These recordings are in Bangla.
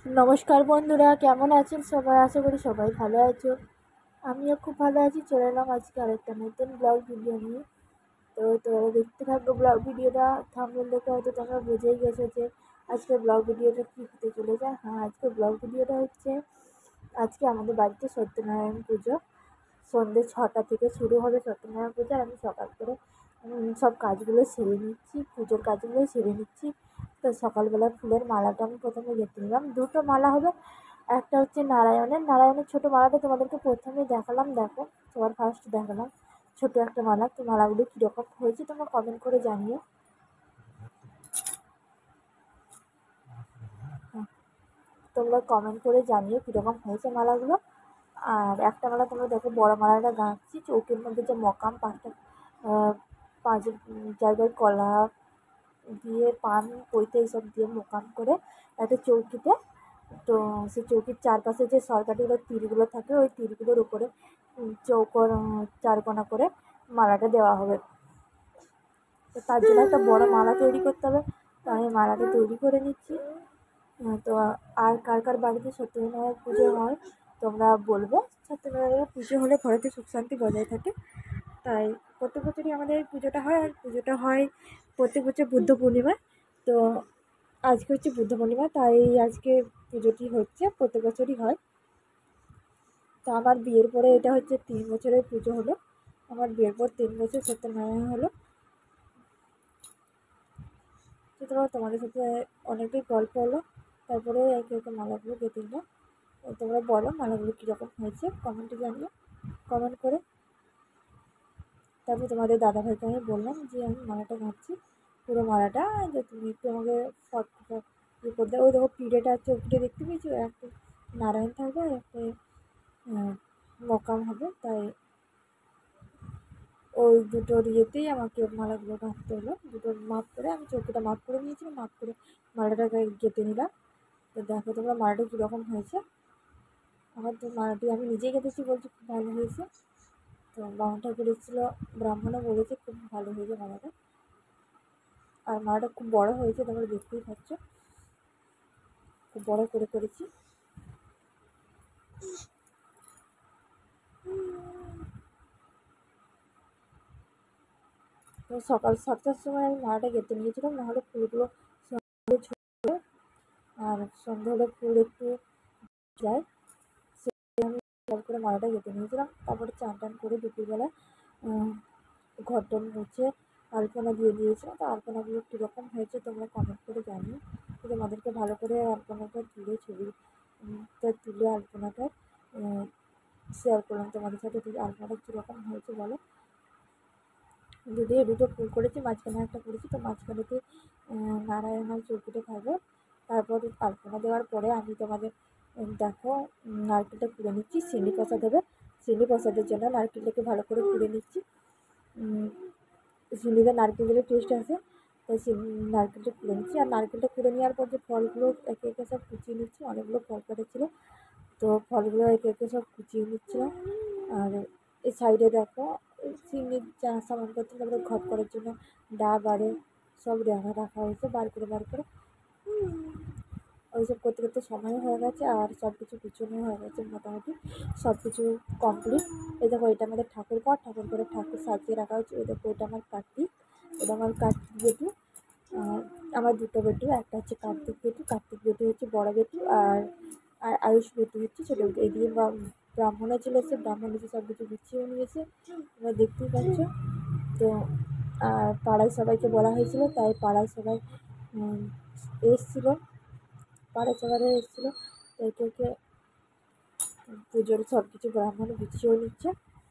নমস্কার বন্ধুরা, কেমন আছেন সবাই? আশা করি সবাই ভালো আছো। আমিও খুব ভালো আছি। চলে এলাম আজকে আরেকটা নতুন ব্লগ ভিডিও নিয়ে। তোমরা দেখতে থাকো ব্লগ ভিডিওটা। থাম্বনেল দেখে হয়তো তোমরা বুঝেই গেছো যে আজকে ব্লগ ভিডিওটা কী হতে চলেছে। হ্যাঁ, আজকে ব্লগ ভিডিওটা হচ্ছে আজকে আমাদের বাড়িতে সত্যনারায়ণ পুজো। সন্ধ্যে 6টা থেকে শুরু হবে সত্যনারায়ণ পুজো। আর আমি সকাল করে সব কাজগুলো সেরে নিচ্ছি, পুজোর কাজগুলো সেরে নিচ্ছি। তো সকালবেলা ফুলের মালাটা আমি প্রথমে গেঁথে নিলাম। দুটো মালা হবে। একটা হচ্ছে নারায়ণের ছোটো মালাটা তোমাদেরকে প্রথমেই দেখালাম, দেখো সবার ফার্স্ট দেখালাম ছোটো একটা মালা। তো মালাগুলো কীরকম হয়েছে তোমরা কমেন্ট করে জানিও। তোমরা কমেন্ট করে জানিও কীরকম হয়েছে মালাগুলো। আর একটা মালা তোমরা দেখো, বড় মালাটা গাঁথছি চৌকির মধ্যে, যে মকাম পাঁচটা, পাঁচ জায়গায় কলা দিয়ে পান পৈতে এইসব দিয়ে মোকাম করে একটা চৌকিতে। তো সেই চৌকির চারপাশে যে সরকারিগুলো তীরগুলো থাকে, ওই তীরগুলোর উপরে চৌকোর চারকোনা করে মালাটা দেওয়া হবে। তো তার জন্য একটা বড় মালা তৈরি করতে হবে। তো আমি মালাটা তৈরি করে নিচ্ছি। তো আর কার কার বাড়িতে সত্যনারায়ণ পুজো হয় তোমরা বলবে। সত্যনারায়ণ পুজো হলে ঘরেতে সুখ শান্তি বজায় থাকে। তাই প্রত্যেক বছরই আমাদের এই পুজোটা হয়। আর পুজোটা হয় প্রত্যেক বছর বুদ্ধ পূর্ণিমায়। তো আজকে হচ্ছে বুদ্ধ পূর্ণিমা, তাই আজকে পুজোটি হচ্ছে, প্রত্যেক বছরই হয়। তো আমার বিয়ের পরে এটা হচ্ছে 3 বছরের পুজো হলো। আমার বিয়ের পর 3 বছর সত্যনারায়ণ হলো। সুতরাং তোমাদের সাথে অনেকটাই গল্প হলো। তারপরে একে একে মালাগুলো গেঁথে নিলাম। তোমরা বলো মালাগুলো কীরকম হয়েছে, কমেন্টে জানিও কমেন্ট করে। তারপর তোমাদের দাদাভাইকে আমি বললাম যে আমি মালাটা গাঁথছি, পুরো মালাটা, যে তুমি একটু আমাকে ফটো ইয়ে করে দাও। ওই দেখো পিঠেটা চৌকিটা দেখতে পেয়েছো, একটা নারায়ণ থাকবে আর একটা মকাম হবে। তাই ওই দুটোর ইয়েতেই আমাকে মালাগুলো গাঁথতে হলো। দুটো মাপ করে, আমি চৌকিটা মাপ করে নিয়েছিলাম, মাপ করে মালাটা গেঁথে নিলাম। তো দেখো তোমরা মালাটা কীরকম হয়েছে। আমার তো মালাটি আমি নিজেই গেঁথেছি, বলছি খুব ভালো হয়েছে। তো বামুন ঠাকুর এসেছিলো, ব্রাহ্মণও বলেছে খুব ভালো হয়েছে মালাটা। আর মালাটা খুব বড় হয়েছে, তোমরা দেখতেই পাচ্ছ, খুব বড় করে করেছি। তো সকাল 7টার সময় আমি মালাটা গেঁথে নিয়েছিলাম, নাহলে ফুলগুলো সন্ধে ছুটে, আর সন্ধে হলে ফুল একটু যায়। আমি জল করে মালাটা গেঁথে নিয়েছিলাম। তারপরে চান টান করে দুপুরবেলা ঘরটা মুছে আলপনা দিয়ে দিয়েছিলাম। তো আলপনাগুলো কীরকম হয়েছে তোমরা কমেন্ট করে জানিও। তো তোমাদেরকে ভালো করে আলপনাটা তুলে তুলে আলপনাটা শেয়ার করলাম তোমাদের সাথে। আলপনাটা কীরকম হয়েছে বলো। দুটো ফুল করেছি, মাঝখানে একটা করেছি। তো মাঝখানেতে নারায়ণের চৌকিটা থাকবে। তারপর আলপনা দেওয়ার পরে আমি তোমাদের দেখো নারকেলটা কুড়ে নিচ্ছি। সিন্নি প্রসাদ হবে, সিন্নি প্রসাদের জন্য নারকেলটাকে ভালো করে কুড়ে নিচ্ছি। চিনিতে নারকেল দিলে টেস্ট আসে, তাই নারকেলটা কুড়ে নিচ্ছি। আর নারকেলটা কুড়ে নেওয়ার পর যে ফলগুলো একে একে সব কুচিয়ে নিচ্ছি, অনেকগুলো ফল কাটেছিলো, তো ফলগুলো একে একে সব কুচিয়ে নিচ্ছিলাম। আর এই সাইডে দেখো চিনির যা সামানপত্র, তারপরে ঘট করার জন্য ডাব আরে সব রাখা হয়েছে বার করে। ওইসব করতে করতে সময় হয়ে গেছে, আর সব কিছু গুছানো হয়ে গেছে, মোটামুটি সব কিছু কমপ্লিট। এই দেখো এটা আমাদের ঠাকুর ঘরে ঠাকুর সাজিয়ে রাখা হয়েছে। এই দেখো এটা আমার কার্তিক, এটা আমার কার্তিক বেটু। আমার দুটো বেটু, একটা হচ্ছে কার্তিক বেটু হচ্ছে বড় বেটু, আর আয়ুষ বেটু হচ্ছে ছোটো বেটু। এদিকে ব্রাহ্মণও চলে এসে, ব্রাহ্মণ এসে সব কিছু গুছিয়ে নিয়েছে, তোমরা দেখতেই পাচ্ছ। তো আর পাড়ায় সবাইকে বলা হয়েছিল, তাই পাড়ায় সবাই এসেছিলো, তাই একে পুজোর সব কিছু ব্রাহ্মণ গুছিয়েও নিচ্ছে।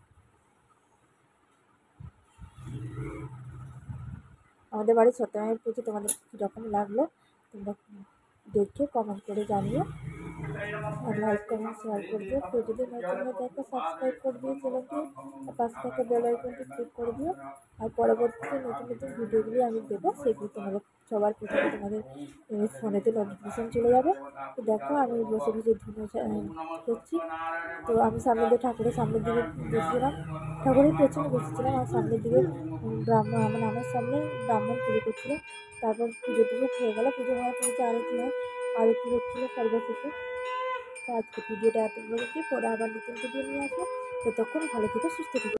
আমাদের বাড়ির সত্যনারায়ণ পুজো তোমাদের কীরকম লাগলো তোমরা দেখে কমেন্ট করে জানিও। আর লাইক কমেন্ট শেয়ার করে দিও। কেউ যদি নতুন হয়ে দেখো সাবস্ক্রাইব করে দিও চ্যানেলটি, আর পাশে থাকা বেল আইকনটি ক্লিক করে দিও। আর পরবর্তীতে নতুন ভিডিওগুলি আমি দেবো, সেগুলো তোমাদের সবার প্রথমে তোমাদের ফোনেতে নোটিফিকেশান চলে যাবে। তো দেখো আমি বসে ধুনো করছি। তো আমি সামনের দিকে ঠাকুরের সামনের দিকে বসেছিলাম, ঠাকুরের পেছনে বসেছিলাম, আর সামনের দিকে আমার সামনে ব্রাহ্মণ পুজো করছিল। তারপর পুজো হয়ে গেলো। পুজো হওয়ার পরে যে আরতি হয়, আরতি হচ্ছিলো সর্বশেষে। তো আজকে ভিডিওটা এত পর্যন্তই, পরে আবার নতুন ভিডিও নিয়ে আসবো। ততক্ষণ ভালো থেকো, সুস্থ থেকো।